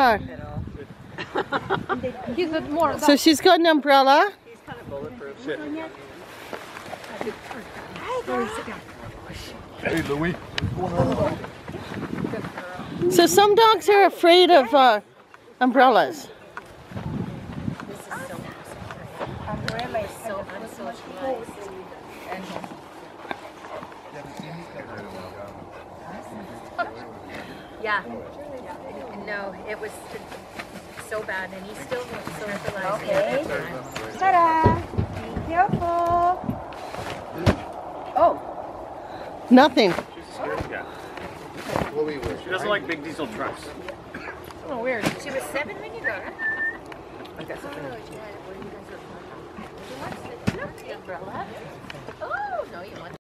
He's more. So she's got an umbrella. He's kind of bulletproof. Sit. Hey, Louie. So some dogs are afraid of umbrellas. Umbrella is so unsocialized. Yeah. No, it was so bad, and he's still socializing. Okay. Ta-da! Be careful. Oh. Nothing. She's a scaredy cat. She doesn't like big diesel trucks. Oh, weird. She was 7 when you got her. I got something. Umbrella. Oh, no, you want